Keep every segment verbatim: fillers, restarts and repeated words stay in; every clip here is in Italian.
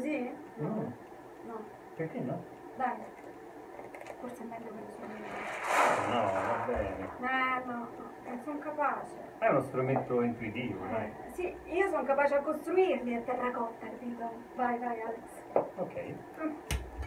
così? No. No. No. Perché no? Dai. Forse è meglio che lo so. No, va bene. Eh, no, no, non sono capace. È uno strumento intuitivo, dai. Eh, sì, io sono capace a costruirli a terracotta, capito? Vai, vai, Alex. Ok. Mm.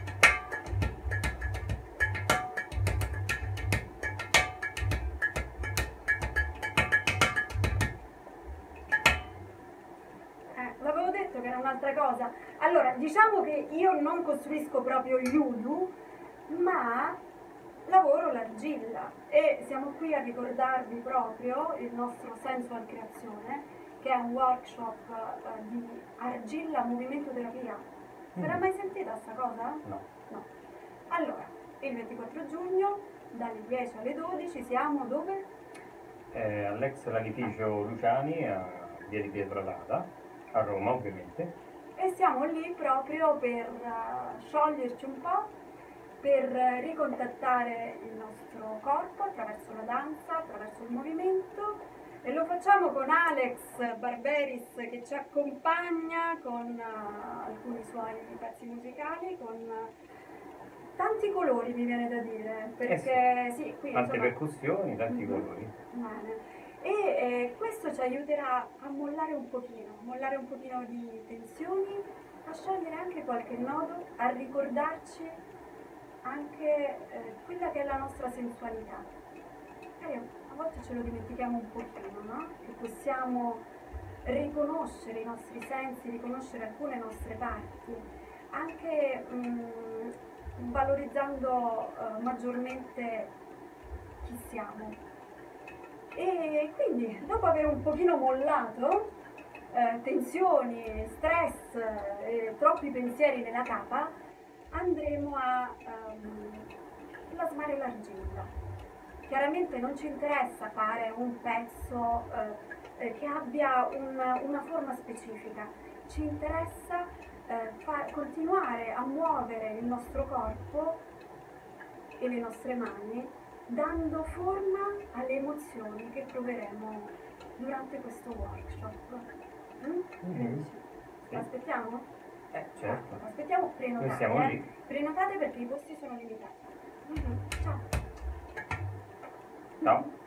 Eh, l'avevo detto che era un'altra cosa. Allora, diciamo che io non costruisco proprio gli ulu, ma lavoro l'argilla e siamo qui a ricordarvi proprio il nostro sensual creazione, che è un workshop eh, di argilla movimento terapia. Mm. Ve l'ha mai sentita sta cosa? No. No. Allora, il ventiquattro giugno, dalle dieci alle dodici, siamo dove? Eh, all'ex laghificio Luciani, a via di Pietralata, a Roma ovviamente. E siamo lì proprio per uh, scioglierci un po', per uh, ricontattare il nostro corpo attraverso la danza, attraverso il movimento, e lo facciamo con Alex Barberis che ci accompagna con uh, alcuni suoi pezzi musicali, con uh, tanti colori, mi viene da dire, perché Eh sì. sì, qui Tante insomma, percussioni, tanti mm-hmm. colori. Bene. E eh, questo ci aiuterà a mollare un pochino, mollare un pochino di tensioni, a sciogliere anche qualche nodo, a ricordarci anche eh, quella che è la nostra sensualità. E a volte ce lo dimentichiamo un pochino, no? Che possiamo riconoscere i nostri sensi, riconoscere alcune nostre parti, anche mh, valorizzando eh, maggiormente chi siamo. E quindi, dopo aver un pochino mollato eh, tensioni, stress, eh, troppi pensieri nella capa, andremo a um, plasmare l'argilla. Chiaramente non ci interessa fare un pezzo eh, che abbia un, una forma specifica, ci interessa eh, far, continuare a muovere il nostro corpo e le nostre mani, dando forma alle emozioni che proveremo durante questo workshop. Mm? Mm-hmm. Sì. Aspettiamo? Eh, certo. Ah, aspettiamo, prenotate. Noi siamo eh. lì. Prenotate perché i posti sono limitati. Mm-hmm. Ciao. Ciao.